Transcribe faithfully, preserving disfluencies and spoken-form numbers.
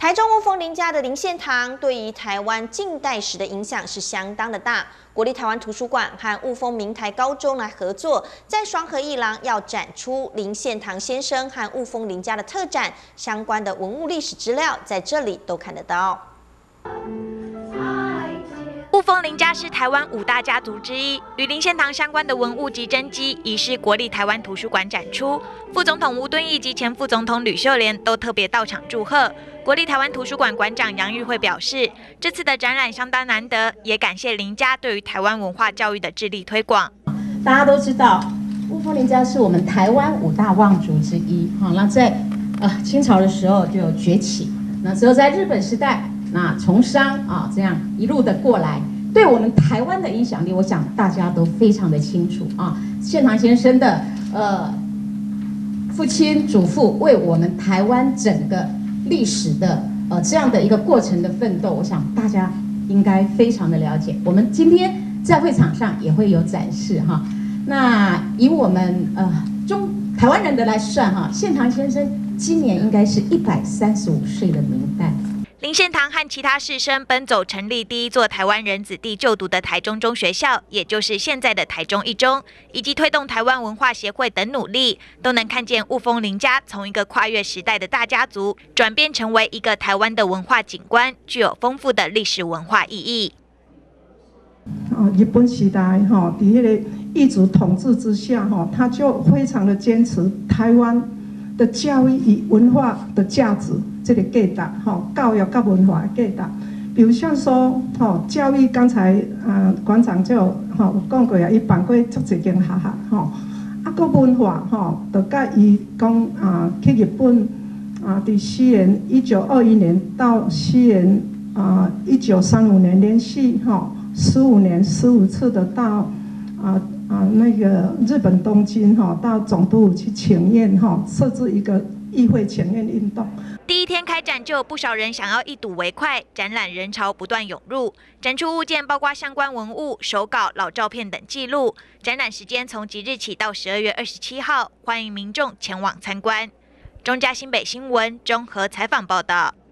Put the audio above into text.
台中雾峰林家的林献堂对于台湾近代史的影响是相当的大。国立台湾图书馆和雾峰明台高中来合作，在双河一廊要展出林献堂先生和雾峰林家的特展，相关的文物历史资料在这里都看得到。 雾峰林家是台湾五大家族之一，与林献堂相关的文物及真迹已是国立台湾图书馆展出。副总统吴敦义及前副总统吕秀莲都特别到场祝贺。国立台湾图书馆馆长杨玉慧表示，这次的展览相当难得，也感谢林家对于台湾文化教育的致力推广。 大家都知道，雾峰林家是我们台湾五大望族之一。好，那在呃清朝的时候就有崛起，那之后在日本时代。 那从商啊，这样一路的过来，对我们台湾的影响力，我想大家都非常的清楚啊。献堂先生的呃父亲、祖父为我们台湾整个历史的呃这样的一个过程的奋斗，我想大家应该非常的了解。我们今天在会场上也会有展示哈。那以我们呃中台湾人的来算哈，献堂先生今年应该是一百三十五岁的名旦。 林献堂和其他士绅奔走成立第一座台湾人子弟就读的台中中学校，也就是现在的台中一中，以及推动台湾文化协会等努力，都能看见雾峰林家从一个跨越时代的大家族，转变成为一个台湾的文化景观，具有丰富的历史文化意义。 哦，日本时代哈，在那个异族统治之下哈，他就非常的坚持台湾的教育与文化的价值。 这个价值，吼，教育跟文化的价值，比如像说，吼，教育刚才啊馆长就吼有讲过啊，伊办过足侪间学校，吼，啊个文化，吼，就甲伊讲啊去日本啊，伫西元一九二一年到西元啊一九三五年连续吼十五年十五次的到啊啊那个日本东京吼到总督府去请愿吼，设置一个议会请愿运动。 第一天开展就有不少人想要一睹为快，展览人潮不断涌入，展出物件包括相关文物、手稿、老照片等记录。展览时间从即日起到十二月二十七号，欢迎民众前往参观。中嘉新北新闻综合采访报道。